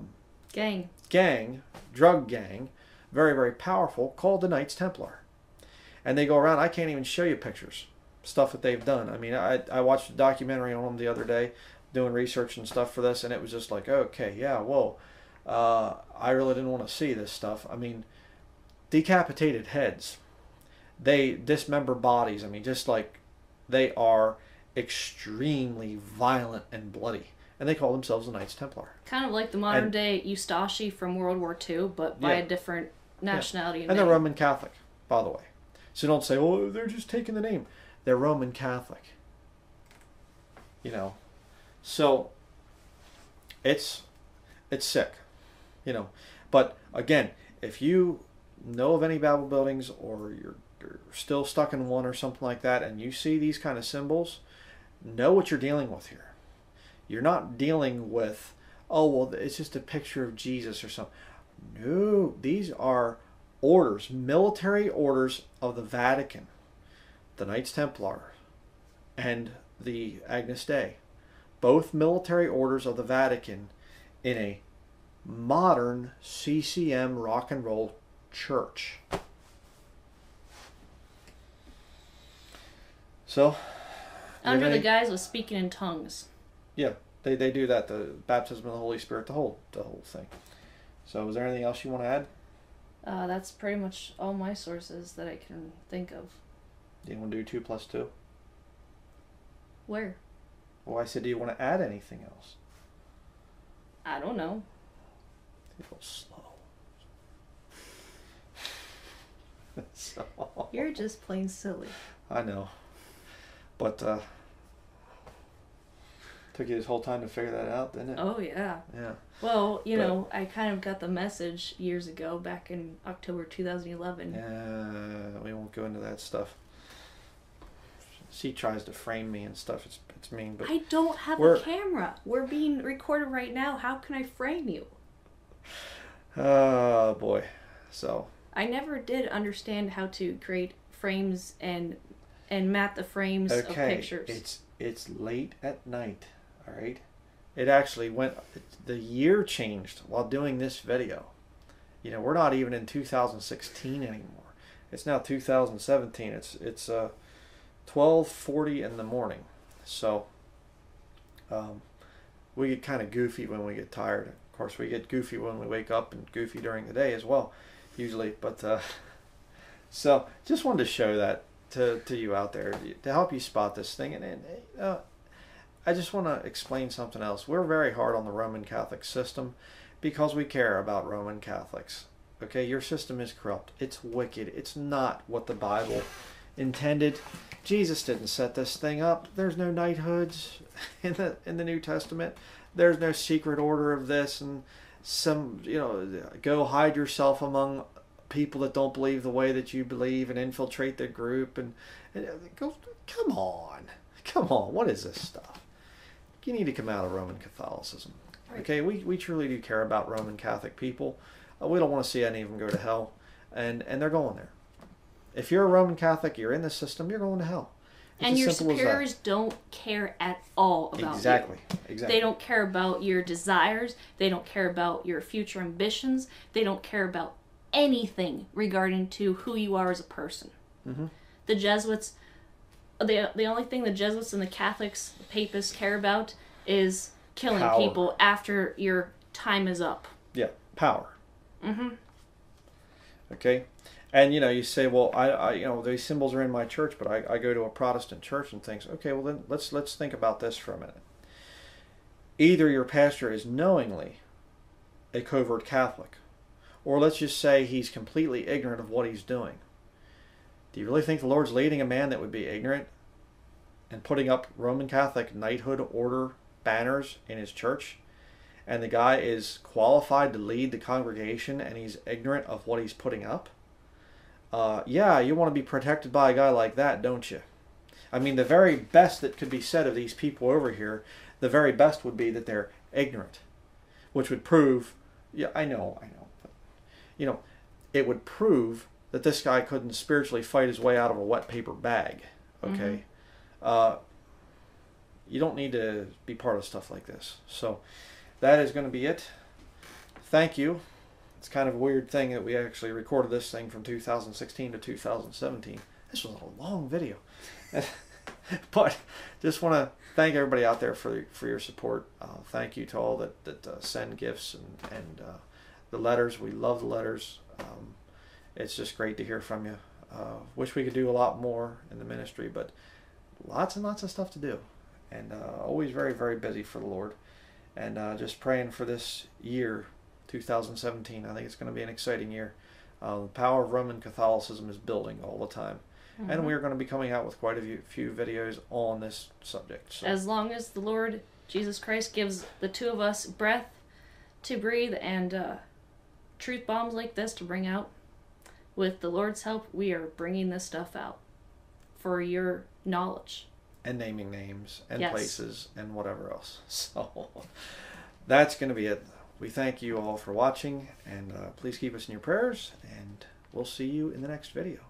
drug gang, very, very powerful, called the Knights Templar. And they go around, I can't even show you pictures, stuff that they've done. I mean, I watched a documentary on them the other day, doing research and stuff for this, and it was just like, okay, yeah, whoa. I really didn't want to see this stuff. I mean, decapitated heads. They dismember bodies. I mean, just like they are extremely violent and bloody. And they call themselves the Knights Templar. Kind of like the modern day Eustachi from World War II, but by a different nationality. And they're Roman Catholic, by the way. So don't say, oh, they're just taking the name. They're Roman Catholic. You know. So it's sick. You know. But again, if you know of any Babel buildings, or you're still stuck in one or something like that, and you see these kind of symbols, know what you're dealing with here. You're not dealing with, oh, well, it's just a picture of Jesus or something. No, these are orders, military orders of the Vatican, the Knights Templar, and the Agnus Dei. Both military orders of the Vatican in a modern CCM rock and roll church. So, under the guise of speaking in tongues. Yeah, they do that, the baptism of the Holy Spirit, the whole thing. So is there anything else you want to add? That's pretty much all my sources that I can think of. Do you want to do 2 plus 2? Where? Well, I said, do you want to add anything else? I don't know. It's a little slow. So, you're just plain silly. I know. But took you this whole time to figure that out, didn't it? Oh, yeah. Yeah. Well, you know, I kind of got the message years ago, back in October 2011. Yeah, we won't go into that stuff. She tries to frame me and stuff. It's mean, but I don't have a camera. We're being recorded right now. How can I frame you? Oh, boy. So. I never did understand how to create frames and map the frames of pictures. It's late at night, all right? It actually the year changed while doing this video. You know, we're not even in 2016 anymore. It's now 2017. It's 12:40 in the morning. So we get kind of goofy when we get tired. Of course, we get goofy when we wake up and goofy during the day as well, usually. But so just wanted to show that to you out there to help you spot this thing. And I just want to explain something else. We're very hard on the Roman Catholic system because we care about Roman Catholics. Okay, your system is corrupt. It's wicked. It's not what the Bible intended. Jesus didn't set this thing up. There's no knighthoods in the New Testament. There's no secret order of this and some, you know, go hide yourself among people that don't believe the way that you believe and infiltrate the group and go. Come on, what is this stuff? You need to come out of Roman Catholicism. Okay, we truly do care about Roman Catholic people. We don't want to see any of them go to hell, and they're going there. If you're a Roman Catholic, you're in the system, you're going to hell. It's and your superiors don't care at all about Exactly. They don't care about your desires. They don't care about your future ambitions. They don't care about anything regarding to who you are as a person. Mm-hmm. The Jesuits, the only thing the Jesuits and the Catholics, the Papists care about is killing Power. people after your time is up. Yeah, power. Mm-hmm. Okay, and you know, you say, well, I you know, these symbols are in my church, but I go to a Protestant church and thinks, okay, well then let's think about this for a minute. Either your pastor is knowingly a covert Catholic, or let's just say he's completely ignorant of what he's doing. Do you really think the Lord's leading a man that would be ignorant and putting up Roman Catholic knighthood order banners in his church? And the guy is qualified to lead the congregation and he's ignorant of what he's putting up? Yeah, you want to be protected by a guy like that, don't you? I mean, the very best that could be said of these people over here, the very best would be that they're ignorant, which would prove, yeah, I know, but, you know, it would prove that this guy couldn't spiritually fight his way out of a wet paper bag, okay? Mm-hmm. You don't need to be part of stuff like this. So that is going to be it. Thank you. It's kind of a weird thing that we actually recorded this thing from 2016 to 2017. This was a long video. But just want to thank everybody out there for your support. Thank you to all that send gifts and the letters. We love the letters. It's just great to hear from you. Wish we could do a lot more in the ministry, but lots and lots of stuff to do. And always very, very busy for the Lord. And just praying for this year, 2017. I think it's going to be an exciting year. The power of Roman Catholicism is building all the time. Mm-hmm. And we're going to be coming out with quite a few videos on this subject. So. As long as the Lord Jesus Christ gives the two of us breath to breathe and truth bombs like this to bring out, with the Lord's help, we are bringing this stuff out for your knowledge. And naming names and yes. places and whatever else. So that's going to be it. We thank you all for watching, and please keep us in your prayers, and we'll see you in the next video.